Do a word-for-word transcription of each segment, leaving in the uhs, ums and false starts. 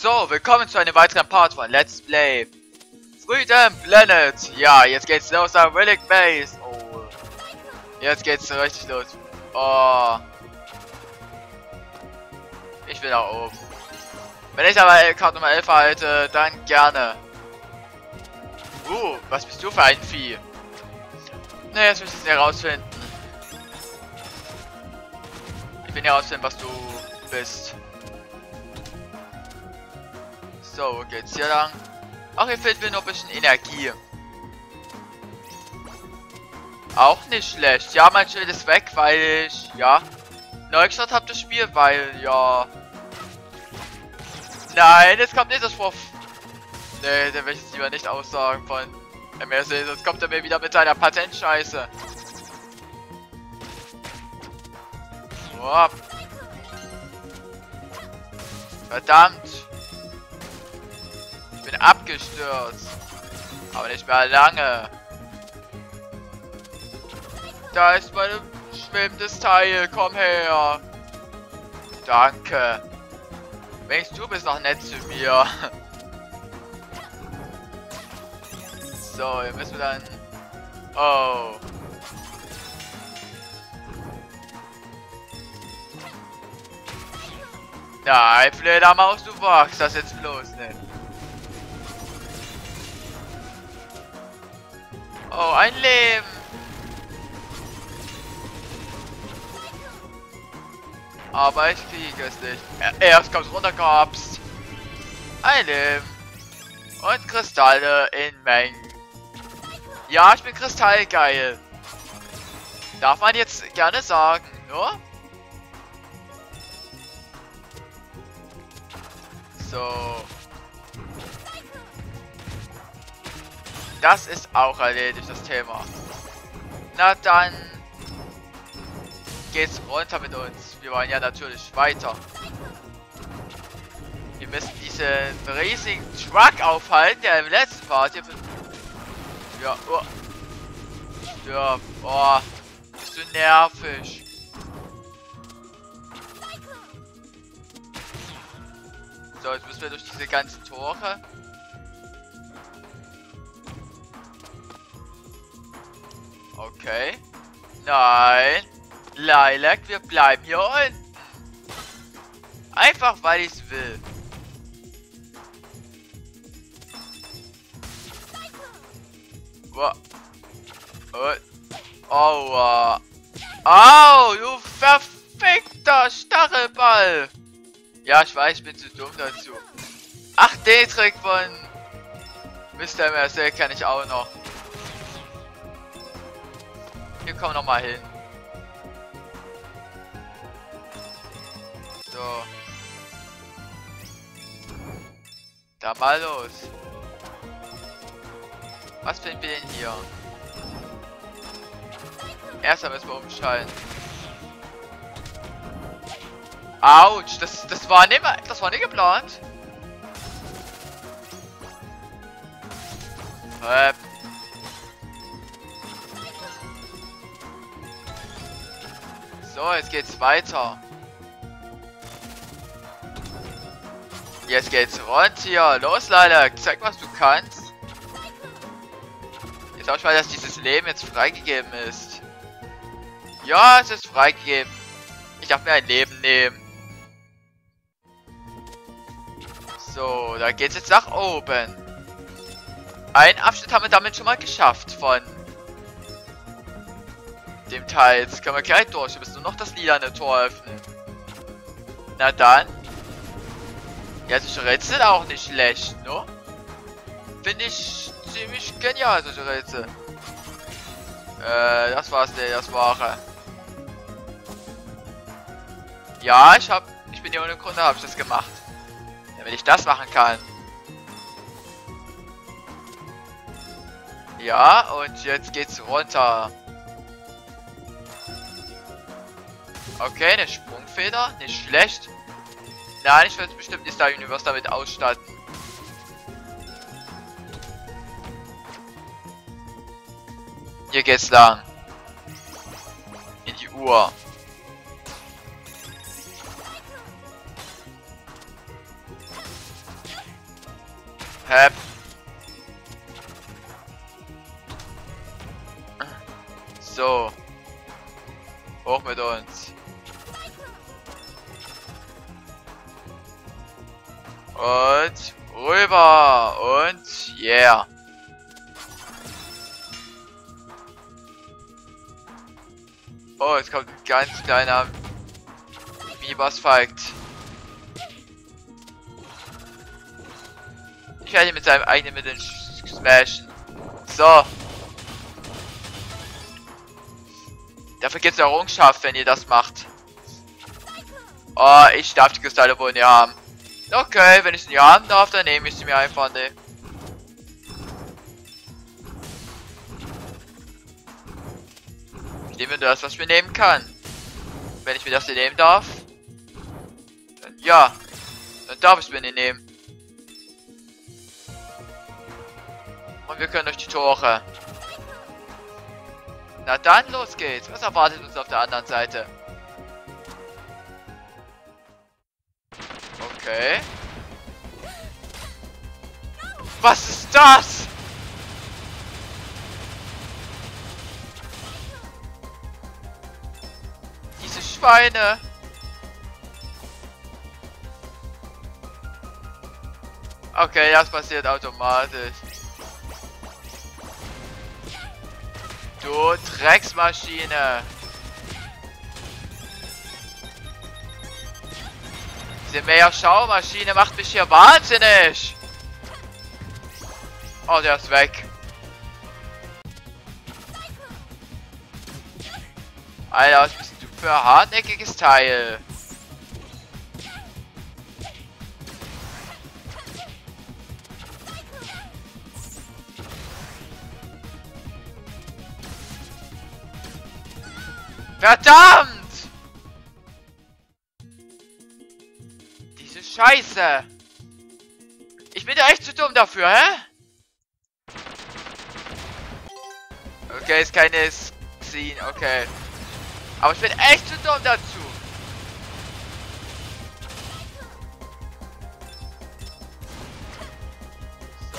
So, willkommen zu einem weiteren Part von Let's Play Freedom Planet. Ja, jetzt geht's los am Relic Base. Oh, jetzt geht's richtig los. Oh, ich will nach oben. Wenn ich aber Karte Nummer elf halte, dann gerne. Uh, was bist du für ein Vieh? Ne, jetzt müssen wir herausfinden. Ich will herausfinden, was du bist. So, wo geht's hier lang? Ach, hier fehlt mir noch ein bisschen Energie. Auch nicht schlecht. Ja, mein Schild ist weg, weil ich, ja, Neustart habe das Spiel, weil, ja... Nein, jetzt kommt nicht das Spruch. Nee, der will ich jetzt lieber nicht aussagen von M S C, sonst kommt er mir wieder mit seiner Patentscheiße. Oh. Verdammt. Ich bin abgestürzt. Aber nicht mehr lange. Da ist mein schwimmendes Teil. Komm her. Danke. Wenigstens du bist noch nett zu mir. So, hier müssen wir dann... Oh. Nein, Fledermaus, du wagst das jetzt bloß nicht. Oh, ein Leben. Aber ich kriege es nicht. Erst kommt's runtergehopst. Ein Leben. Und Kristalle in Mengen. Ja, ich bin kristallgeil. Darf man jetzt gerne sagen, nur? So. Das ist auch erledigt, das Thema. Na dann geht's runter mit uns. Wir wollen ja natürlich weiter. Wir müssen diesen riesigen Truck aufhalten, der im letzten Part hier... Ja, oh. Ja, oh. Bist du nervig. So, jetzt müssen wir durch diese ganzen Tore. Okay. Nein. Lilac, wir bleiben hier unten. Einfach weil ich es will. Wow. Oh. Aua. Au, du verfickter Stachelball. Ja, ich weiß, ich bin zu dumm dazu. Ach, den Trick von Mister Marcel kann ich auch noch. Hier kommen wir noch mal hin. So. Da mal los. Was finden wir denn hier? Erst müssen wir umschalten. Autsch, das, das war nicht mehr, das war nicht geplant. Äh. So, jetzt geht's weiter. Jetzt geht's rund hier. Los, Lilac, zeig, was du kannst. Jetzt auch mal, dass dieses Leben jetzt freigegeben ist. Ja, es ist freigegeben. Ich darf mir ein Leben nehmen. So, da geht's jetzt nach oben. Einen Abschnitt haben wir damit schon mal geschafft von dem Teil. Jetzt können wir gleich durch. Wir müssen nur noch das lilane Tor öffnen. Na dann. Ja, solche Rätsel auch nicht schlecht, ne? Finde ich ziemlich genial, solche Rätsel. Äh, das war's, ne, das war. Ja, ich hab. Ich bin hier ohne Grund, habe ich das gemacht. Damit ich das machen kann. Ja, und jetzt geht's runter. Okay, eine Sprungfeder, nicht schlecht. Nein, ich werde bestimmt Star Universe damit ausstatten. Hier geht's lang. In die Uhr. Hep. So. Hoch mit uns. Und rüber. Und yeah. Oh, jetzt kommt ein ganz kleiner Mini-Boss-Fight. Ich werde ihn mit seinem eigenen Mitteln smashen. So. Dafür gibt es eine Errungenschaft, wenn ihr das macht. Oh, ich darf die Kristalle wohl nicht haben. Okay, wenn ich sie nicht haben darf, dann nehme ich sie mir einfach nicht. Ich nehme nur das, was ich mir nehmen kann. Wenn ich mir das hier nehmen darf, dann ja, dann darf ich es mir nicht nehmen. Und wir können durch die Tore. Na dann, los geht's. Was erwartet uns auf der anderen Seite? Okay. Was ist das? Diese Schweine. Okay, das passiert automatisch. Du Drecksmaschine. Diese Meer-Schaumaschine macht mich hier wahnsinnig. Oh, der ist weg. Alter, was bist du für ein hartnäckiges Teil? Verdammt! Diese Scheiße! Ich bin ja echt zu dumm dafür, hä? Okay, ist keine Scene, okay. Aber ich bin echt zu dumm dazu. So.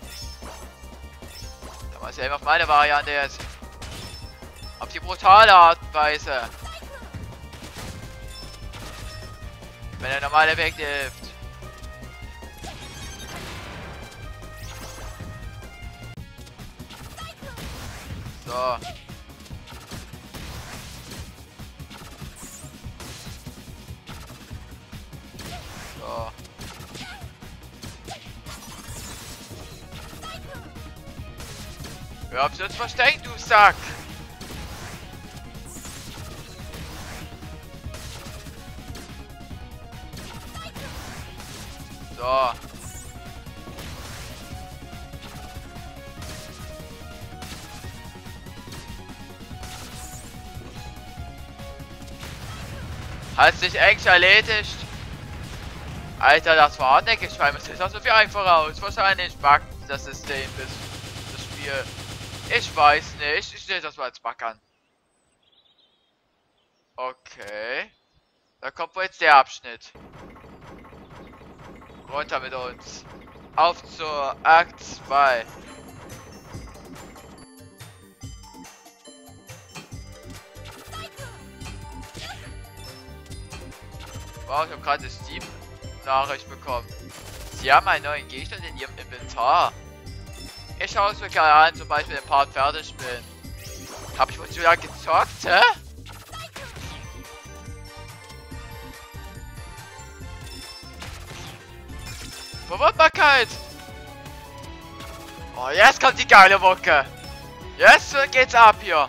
Da war es ja immer auf meine Variante jetzt. Auf die brutale Art und Weise. Wenn der normale Weg hilft. So. So. Hör auf, sonst verstecken, du Sack! So. Hat sich eigentlich erledigt? Alter, das war hartnäckig. Ich meine, es sieht auch so viel einfacher aus. Wahrscheinlich buggt das System, das, das Spiel. Ich weiß nicht. Ich sehe das mal als Bug an. Okay. Da kommt wohl jetzt der Abschnitt. Runter mit uns. Auf zur Akt zwei. Wow, ich habe gerade eine Steam-Nachricht bekommen. Sie haben einen neuen Gegenstand in ihrem Inventar. Ich schaue es mir gerne an, zum Beispiel den Part fertig bin. Hab ich wohl zu lange gezockt, hä? Verwundbarkeit! Oh, jetzt kommt die geile Mucke! Jetzt geht's ab hier!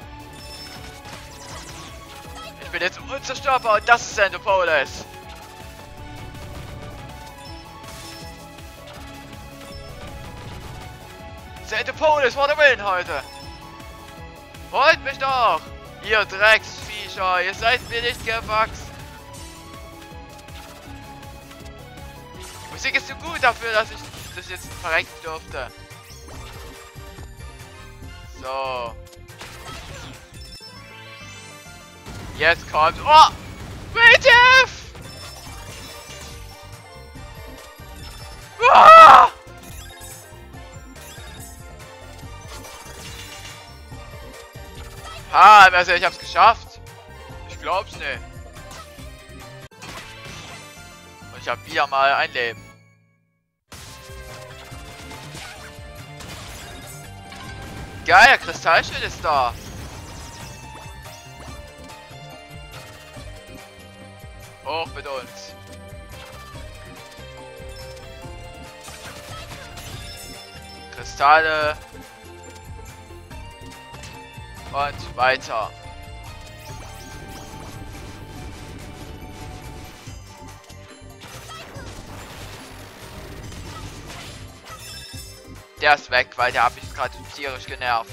Ich bin jetzt unzerstörbar und das ist Endopolis! Endopolis, what a win heute! Holt mich doch! Ihr Drecksviecher, ihr seid mir nicht gewachsen! Die Musik ist so gut dafür, dass ich das jetzt verrecken durfte. So. Jetzt kommt... Oh! Creative! Ah! Ha, also ich hab's geschafft. Ich glaub's nicht. Und ich hab wieder mal ein Leben. Geil, der Kristallschild ist da. Hoch mit uns. Kristalle. Und weiter. Der ist weg, weil der hat mich gerade tierisch genervt.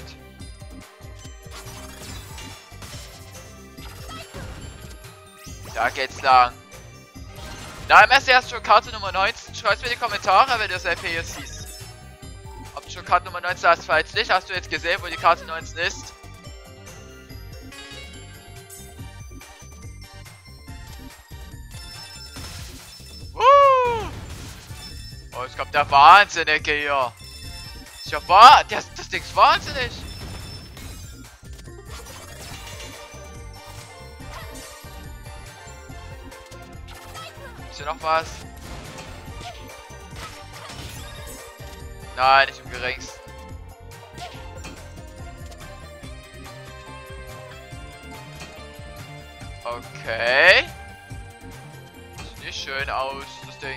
Da geht's lang. Na, im ersten erst schon Karte Nummer neunzehn. Schreib's mir in die Kommentare, wenn du das L P hier siehst. Ob du schon Karte Nummer neunzehn hast, falls nicht, hast du jetzt gesehen, wo die Karte neunzehn ist. Uh! Oh, jetzt kommt der Wahnsinnige hier. Ist ja wahr, das, das Ding ist wahnsinnig. Ist hier noch was? Nein, nicht im geringsten. Okay. Sieht nicht schön aus, das Ding.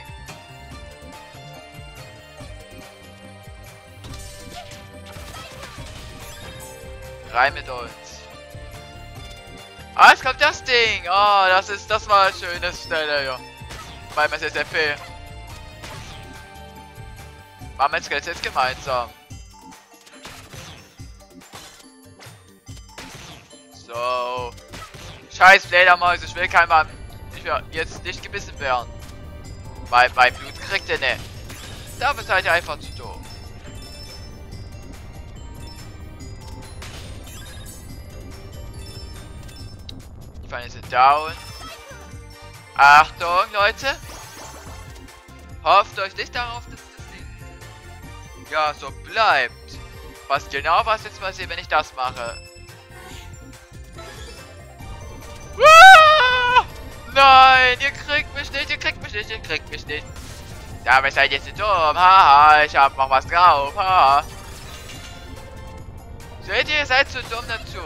Rein mit uns. Ah, jetzt kommt das Ding. Oh, das ist, das war eine schöne Stelle, ja. Beim S S F P. Machen wir jetzt jetzt gemeinsam. So. Scheiß Fledermaus, ich will kein Mann. Ich will jetzt nicht gebissen werden. Weil mein Blut kriegt ihr nicht. Dafür seid ihr einfach zu doof. Die Feinde sind down. Achtung, Leute. Hofft euch nicht darauf, dass das Ding ja so bleibt. Was genau was jetzt passiert, wenn ich das mache. Ah! Nein, ihr kriegt mich nicht, ihr kriegt mich nicht, ihr kriegt mich nicht. Damit seid ihr zu dumm. Haha, ich hab noch was drauf. Haha. Seht ihr, ihr seid zu dumm dazu.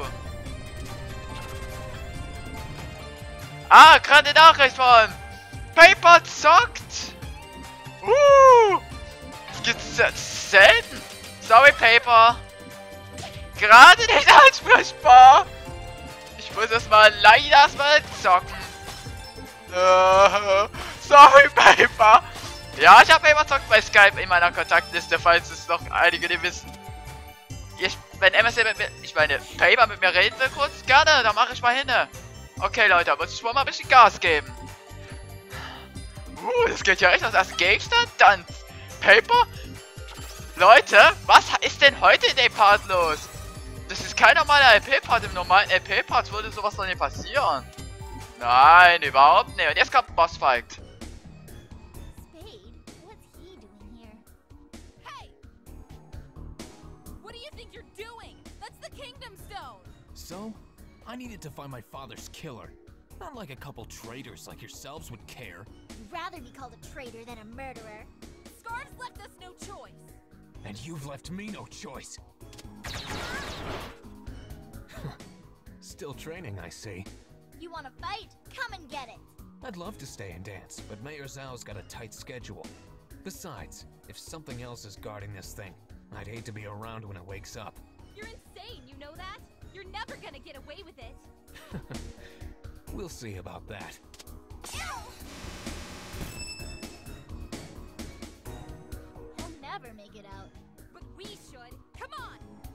Ah, gerade Nachricht von Paper zockt. Uh, das gibt's selten. Sorry, Paper. Gerade nicht ansprechbar. Ich muss das mal leider erstmal zocken. Uh, sorry, Paper. Ja, ich habe Paper zockt bei Skype in meiner Kontaktliste, falls es noch einige nicht wissen. Ich, wenn M S N mit mir, ich meine, Paper mit mir reden will kurz, gerne, dann mache ich mal hin. Okay, Leute, muss ich wohl mal ein bisschen Gas geben. Uh, das geht ja echt aus. Erst Gegenstand, dann Paper. Leute, was ist denn heute in dem Part los? Das ist kein normaler L P-Part. Im normalen L P-Part würde sowas doch nicht passieren. Nein, überhaupt nicht. Und jetzt kommt ein Bossfight. So, I needed to find my father's killer. Not like a couple traitors like yourselves would care. You'd rather be called a traitor than a murderer. Scarves left us no choice. And you've left me no choice. Still training, I see. You want to fight? Come and get it. I'd love to stay and dance, but Mayor Zhao's got a tight schedule. Besides, if something else is guarding this thing, I'd hate to be around when it wakes up. You're insane, you know that? You're never gonna get away with it. We'll see about that. He'll never make it out. But we should. Come on!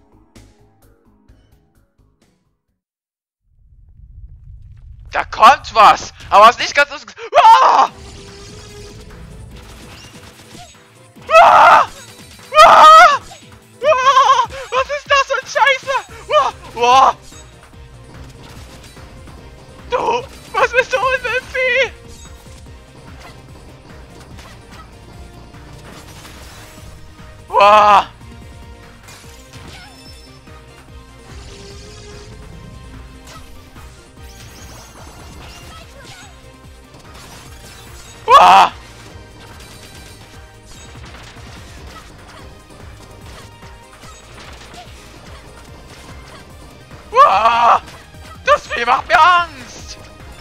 Da kommt was! Aber es ist nicht ganz so... Ah! Ah! Ah! Ah! Was ist das für ein Scheiße? Ah! Ah! Du! Was bist du für ein Vieh? Ah! Spiel macht mir Angst!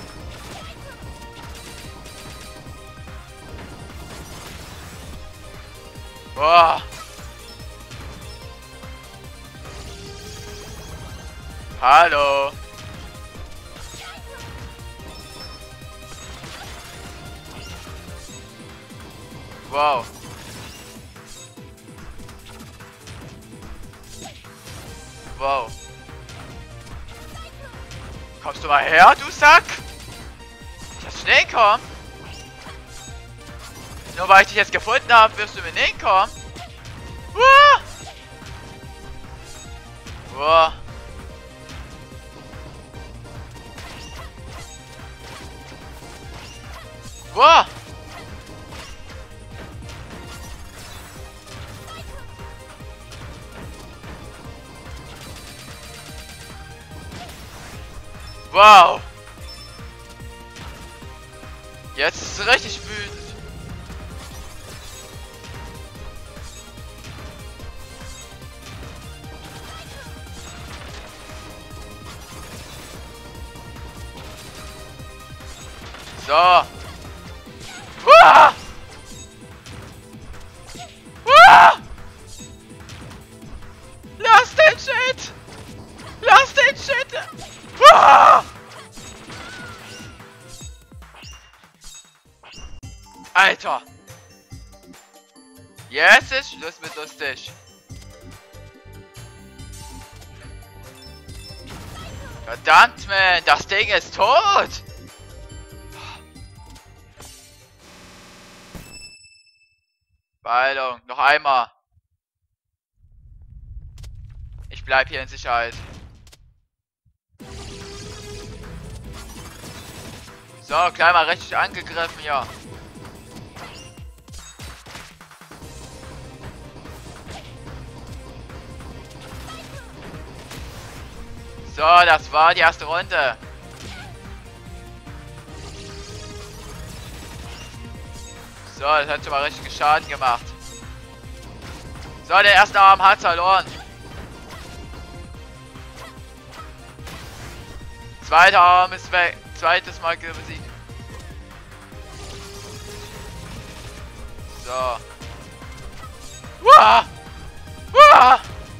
Boah! Hallo! Wow! Wow! Kommst du mal her, du Sack? Das schnell kommen? Nur weil ich dich jetzt gefunden habe, wirst du mir nicht kommen. Uah! Uah! Uah! Wow! Jetzt ist es richtig wütend. So. Uah! Uah! Lass den Shit! Lass den Shit! Uah! Alter! Jetzt ist Schluss mit lustig. Verdammt, man! Das Ding ist tot! Beeilung, noch einmal. Ich bleib hier in Sicherheit. So, gleich mal richtig angegriffen, ja. So, das war die erste Runde. So, das hat schon mal richtig Schaden gemacht. So, der erste Arm hat verloren. Zweiter Arm ist weg. Zweites Mal besiegt. So. Uah! Uah!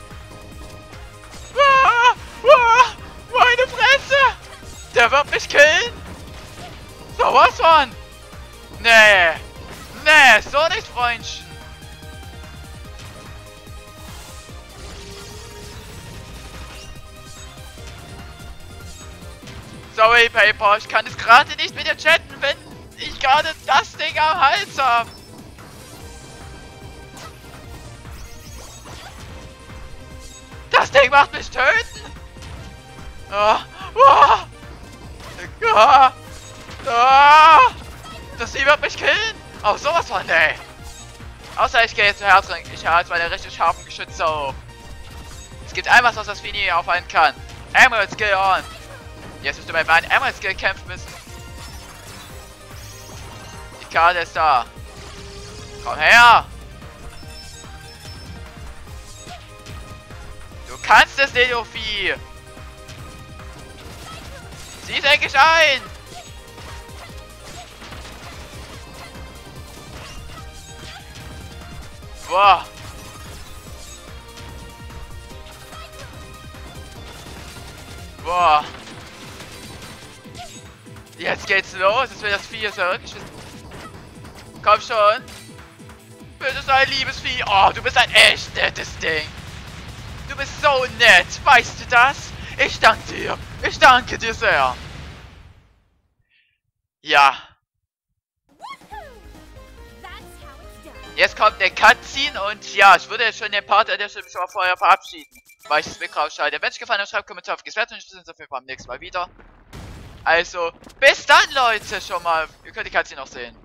Uah! Uah! Meine Fresse! Der wird mich killen! So was von! Nee! Nee, so nicht, Freundchen! Sorry, Paper, ich kann es gerade nicht mit dir chatten, wenn ich gerade das Ding am Hals habe. Das Ding macht mich töten! Oh, oh, oh, oh, das Vieh wird mich killen! Oh, sowas von, ey! Außer ich gehe jetzt zu Herzring. Ich habe meine richtig scharfen Geschütze hoch. Es gibt ein was, was das Vieh nie aufhalten kann. Emerald Skill on! Jetzt müsst ihr bei meinem Emerald Skill kämpfen müssen. Die Karte ist da. Komm her! Du kannst es nicht, du Vieh! Sieh es endlich ein! Boah! Boah! Jetzt geht's los, jetzt will das Vieh jetzt wirklich. Komm schon! Bitte sei liebes Vieh! Oh, du bist ein echt nettes Ding! Du bist so nett, weißt du das? Ich danke dir! Ich danke dir sehr! Ja! Jetzt kommt der Cutscene und ja, ich würde jetzt schon den Part an der Stelle schon mal vorher verabschieden, weil ich das Mikro ausschalte. Wenn es gefallen hat, schreibt Kommentar auf Geswert und wir sehen uns auf jeden Fall beim nächsten Mal wieder. Also, bis dann, Leute, schon mal. Ihr könnt die Cutscene noch sehen.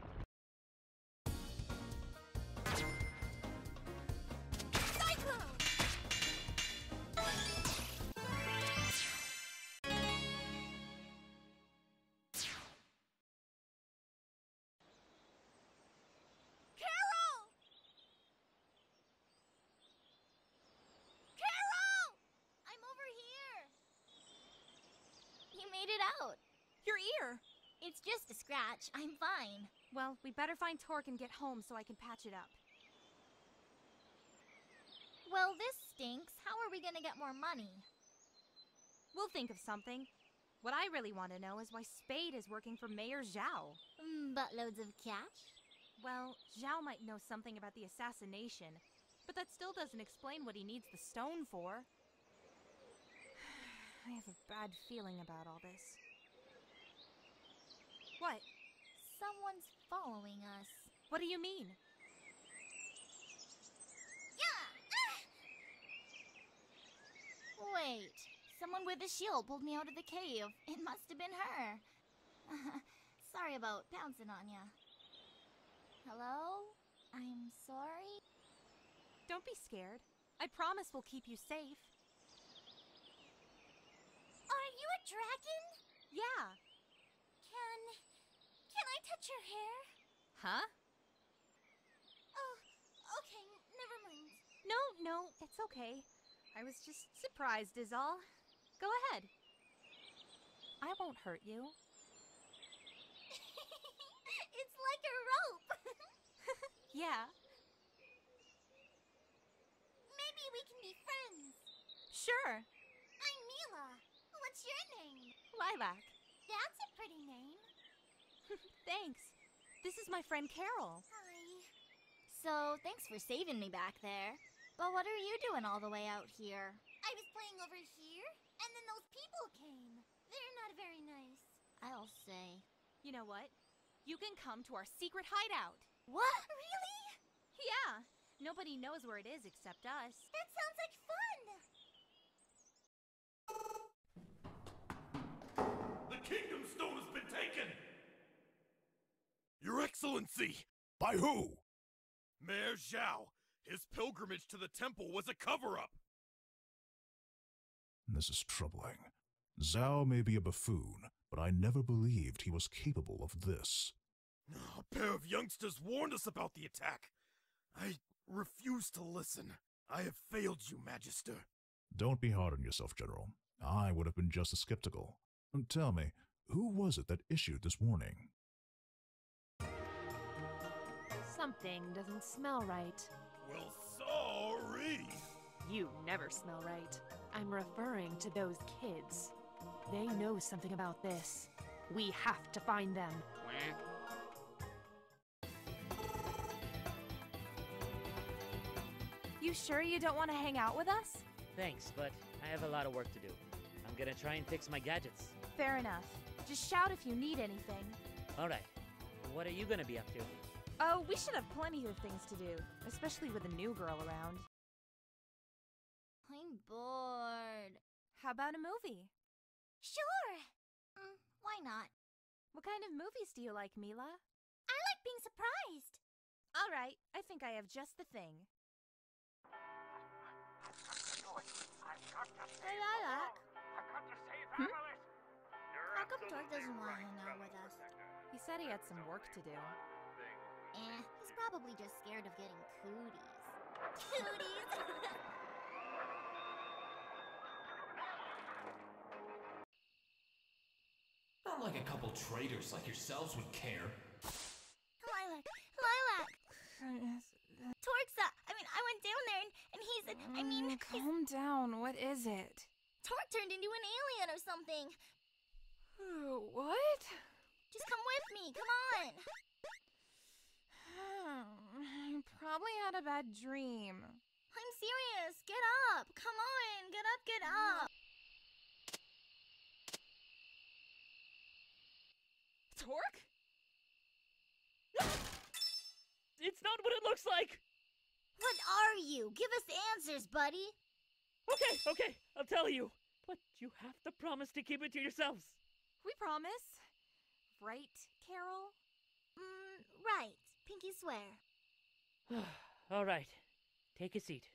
made it out. Your ear! It's just a scratch. I'm fine. Well, we better find Torque and get home so I can patch it up. Well, this stinks. How are we gonna get more money? We'll think of something. What I really want to know is why Spade is working for Mayor Zhao. Mm, buttloads of cash? Well, Zhao might know something about the assassination, but that still doesn't explain what he needs the stone for. I have a bad feeling about all this. What? Someone's following us. What do you mean? Yeah! Wait. Someone with a shield pulled me out of the cave. It must have been her. Sorry about pouncing on ya. Hello? I'm sorry? Don't be scared. I promise we'll keep you safe. Are you a dragon? Yeah. Can... can I touch your hair? Huh? Oh, okay, never mind. No, no, it's okay. I was just surprised is all. Go ahead. I won't hurt you. It's like a rope. Yeah. Maybe we can be friends. Sure. I'm Mila. What's your name? Lilac. That's a pretty name. Thanks. This is my friend Carol. Hi. So, thanks for saving me back there. But what are you doing all the way out here? I was playing over here, and then those people came. They're not very nice. I'll say. You know what? You can come to our secret hideout. What? Really? Yeah. Nobody knows where it is except us. That sounds like fun! The Kingdom Stone has been taken! Your Excellency! By who? Mayor Zhao. His pilgrimage to the temple was a cover-up! This is troubling. Zhao may be a buffoon, but I never believed he was capable of this. A pair of youngsters warned us about the attack. I refuse to listen. I have failed you, Magister. Don't be hard on yourself, General. I would have been just as skeptical. Tell me, who was it that issued this warning? Something doesn't smell right. Well, sorry. You never smell right. I'm referring to those kids. They know something about this. We have to find them. You sure you don't want to hang out with us? Thanks, but I have a lot of work to do. I'm gonna try and fix my gadgets. Fair enough. Just shout if you need anything. Alright, what are you gonna be up to? Oh, we should have plenty of things to do, especially with a new girl around. I'm bored. How about a movie? Sure! Mm, why not? What kind of movies do you like, Mila? I like being surprised. All right, I think I have just the thing. Hey, Lilac. Hmm? How come Torque doesn't want to hang out with us? He said he had some work to do. Eh, he's probably just scared of getting cooties. Cooties! Not like a couple traitors like yourselves would care. Lilac! Lilac! Torque's uh, I mean, I went down there and, and he's, uh, I mean... Mm, calm down, what is it? Torque turned into an alien or something. What? Just come with me, come on! I probably had a bad dream. I'm serious, get up! Come on, get up, get up! Torque? It's not what it looks like! What are you? Give us answers, buddy! Okay, okay, I'll tell you. But you have to promise to keep it to yourselves. We promise. Right, Carol? Mm, right. Pinky swear. All right, take a seat.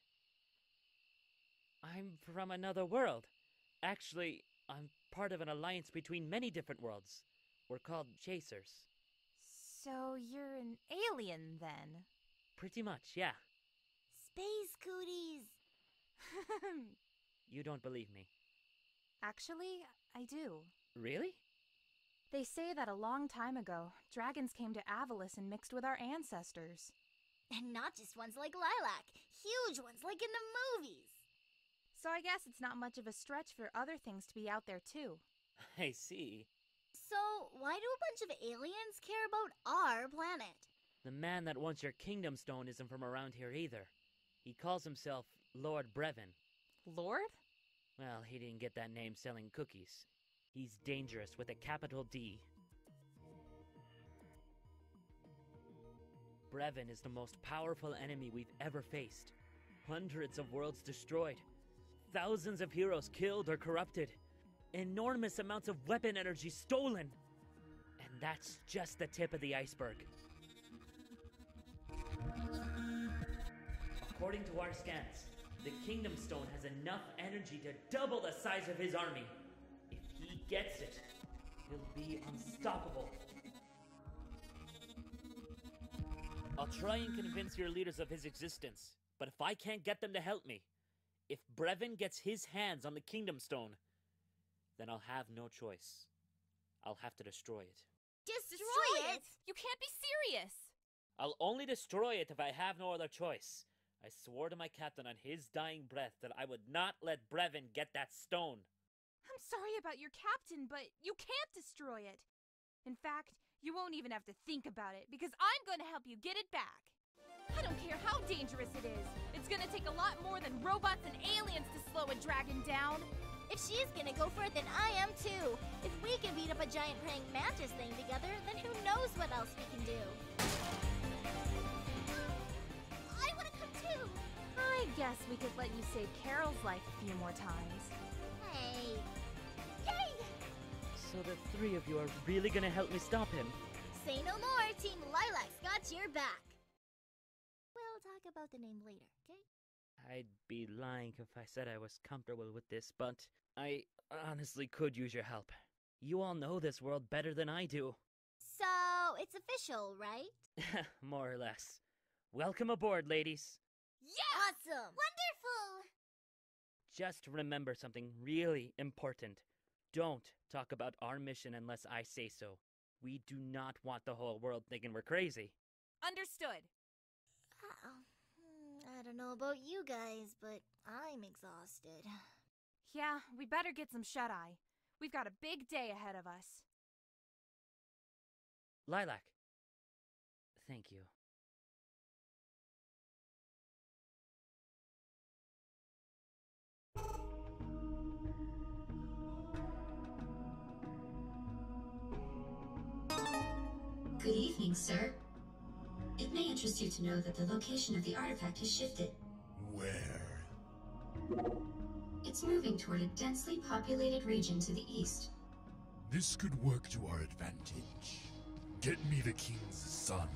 I'm from another world. Actually, I'm part of an alliance between many different worlds. We're called Chasers. So you're an alien, then? Pretty much, yeah. Space cooties! You don't believe me. Actually, I do. Really? They say that a long time ago, dragons came to Avalis and mixed with our ancestors. And not just ones like Lilac. Huge ones like in the movies. So I guess it's not much of a stretch for other things to be out there too. I see. So, why do a bunch of aliens care about our planet? The man that wants your kingdom stone isn't from around here either. He calls himself Lord Brevin. Lord? Well, he didn't get that name selling cookies. He's dangerous with a capital D. Brevin is the most powerful enemy we've ever faced. Hundreds of worlds destroyed. Thousands of heroes killed or corrupted. Enormous amounts of weapon energy stolen. And that's just the tip of the iceberg. According to our scans, the Kingdom Stone has enough energy to double the size of his army. If he gets it, he'll be unstoppable. I'll try and convince your leaders of his existence, but if I can't get them to help me, if Brevin gets his hands on the Kingdom Stone, then I'll have no choice. I'll have to destroy it. Destroy, Destroy it? it? You can't be serious! I'll only destroy it if I have no other choice. I swore to my captain on his dying breath that I would not let Brevin get that stone. I'm sorry about your captain, but you can't destroy it. In fact, you won't even have to think about it, because I'm going to help you get it back. I don't care how dangerous it is. It's going to take a lot more than robots and aliens to slow a dragon down. If she's gonna go for it, then I am too. If we can beat up a giant praying mantis thing together, then who knows what else we can do. I wanna come too! I guess we could let you save Carol's life a few more times. Hey! Yay! So the three of you are really gonna help me stop him? Say no more, Team Lilac's got your back. We'll talk about the name later, okay? I'd be lying if I said I was comfortable with this, but I honestly could use your help. You all know this world better than I do. So, it's official, right? More or less. Welcome aboard, ladies. Yeah! Awesome! Wonderful! Just remember something really important. Don't talk about our mission unless I say so. We do not want the whole world thinking we're crazy. Understood. Uh-oh. I don't know about you guys, but I'm exhausted. Yeah, we better get some shut-eye. We've got a big day ahead of us. Lilac. Thank you. Good evening, sir. It may interest you to know that the location of the artifact has shifted. Where? It's moving toward a densely populated region to the east. This could work to our advantage. Get me the king's son.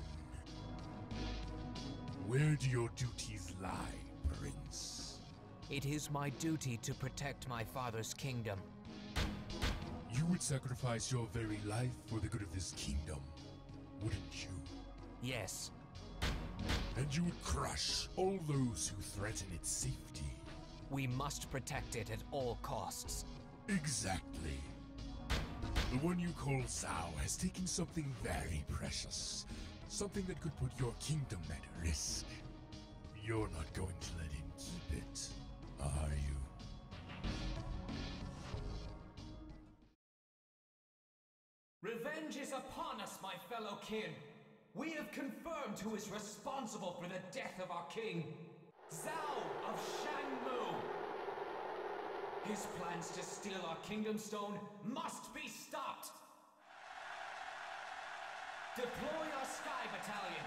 Where do your duties lie, Prince? It is my duty to protect my father's kingdom. You would sacrifice your very life for the good of this kingdom, wouldn't you? Yes. And you would crush all those who threaten its safety. We must protect it at all costs. Exactly. The one you call Zhao has taken something very precious. Something that could put your kingdom at risk. You're not going to let him keep it, are you? Revenge is upon us, my fellow kin. We have confirmed who is responsible for the death of our king, Zhao of Shangmu. His plans to steal our kingdom stone must be stopped. Deploy our Sky Battalion.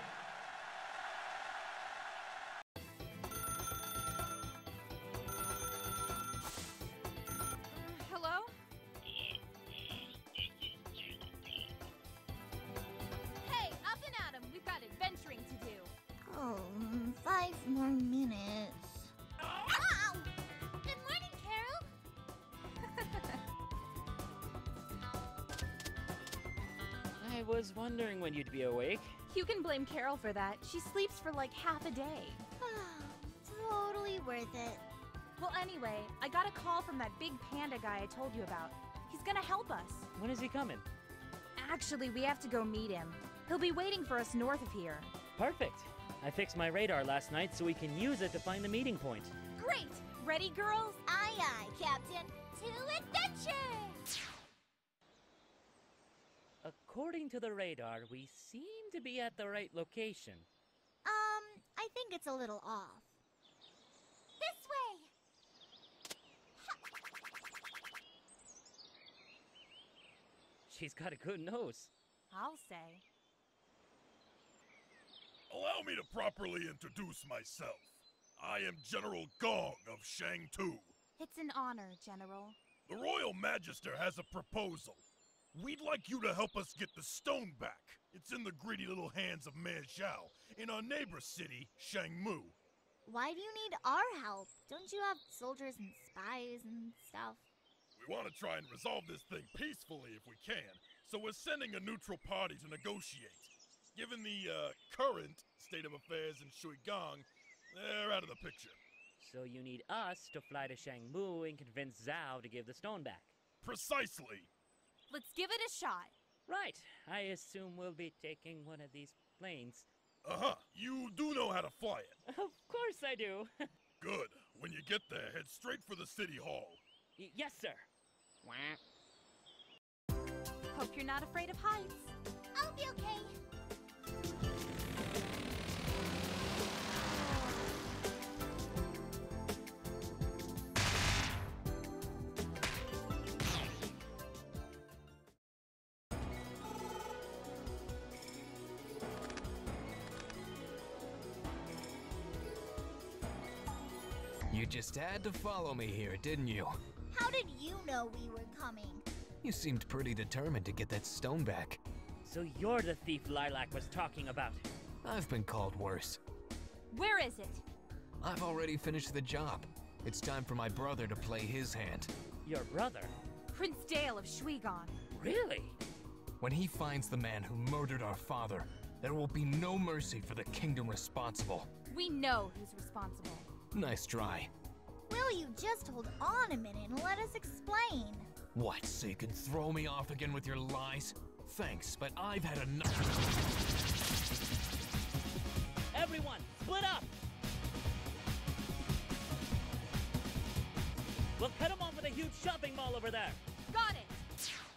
Hello? Hey, up and at 'em. We've got adventuring to do. Oh, five more minutes. Ow! Good morning, Carol. I was wondering when you'd be awake. You can blame Carol for that. She sleeps for like half a day. Totally worth it. Well, anyway, I got a call from that big panda guy I told you about. He's gonna help us. When is he coming? Actually, we have to go meet him. He'll be waiting for us north of here. Perfect. I fixed my radar last night so we can use it to find the meeting point. Great! Ready, girls? Aye, aye, Captain. To adventure! According to the radar, we seem to be at the right location. Um, I think it's a little off. This way! She's got a good nose. I'll say. Allow me to properly introduce myself. I am General Gong of Shang-Tu. It's an honor, General. The Royal Magister has a proposal. We'd like you to help us get the stone back. It's in the greedy little hands of Man Zhao in our neighbor city, Shangmu. Why do you need our help? Don't you have soldiers and spies and stuff? We want to try and resolve this thing peacefully if we can, so we're sending a neutral party to negotiate. Given the uh, current state of affairs in Shuigang, they're out of the picture. So you need us to fly to Shangmu and convince Zhao to give the stone back. Precisely. Let's give it a shot. Right. I assume we'll be taking one of these planes. Uh-huh. You do know how to fly it. Of course I do. Good. When you get there, head straight for the city hall. Y yes, sir. Hope you're not afraid of heights. I'll be okay. You just had to follow me here, didn't you? How did you know we were coming? You seemed pretty determined to get that stone back. So you're the thief Lilac was talking about. I've been called worse. Where is it? I've already finished the job. It's time for my brother to play his hand. Your brother? Prince Dale of Shuigang. Really? When he finds the man who murdered our father, there will be no mercy for the kingdom responsible. We know who's responsible. Nice try. Will you just hold on a minute and let us explain? What, so you can throw me off again with your lies? Thanks, but I've had enough. Everyone, split up! We'll cut him off with a huge shopping mall over there. Got it!